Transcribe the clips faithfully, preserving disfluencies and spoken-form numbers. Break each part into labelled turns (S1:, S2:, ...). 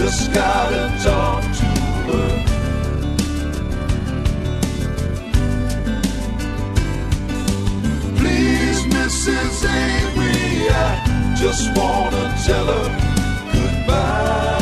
S1: just gotta talk to her. Please, Missus Avery, I just wanna tell her goodbye.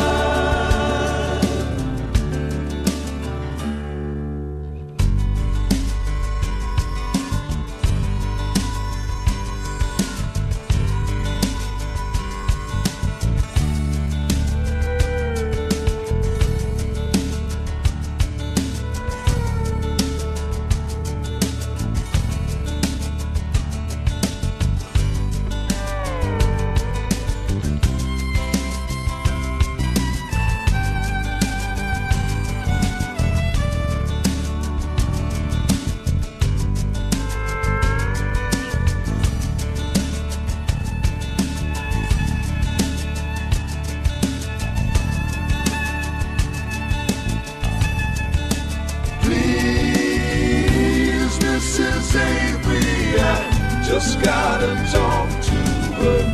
S1: Just gotta talk to her.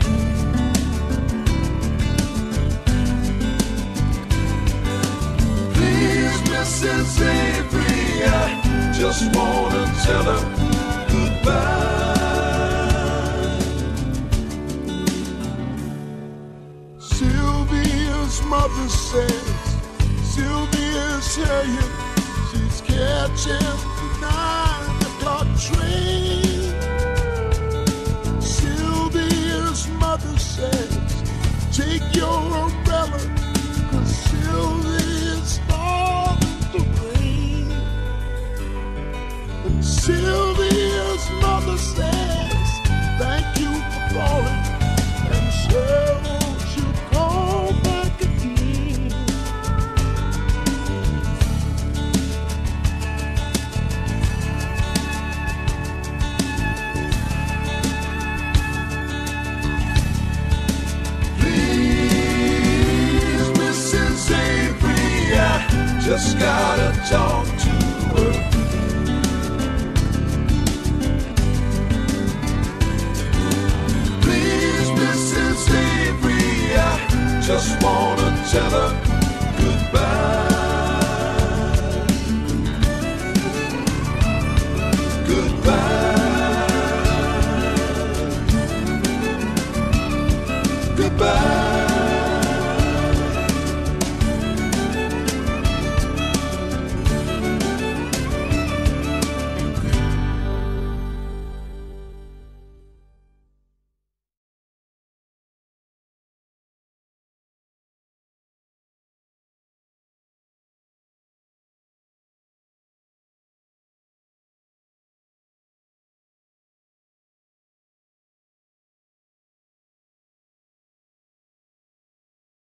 S1: Please, Missus Avery, I just wanna tell her goodbye. Sylvia's mother says Sylvia's saying she's catching the nine o'clock train. Mother says, take your umbrella, 'cause Sylvia's starting to rain. And Sylvia's mother says, thank you for calling, and so she'll call back again. Just gotta talk to her. Please, Missus Avery, I just wanna tell her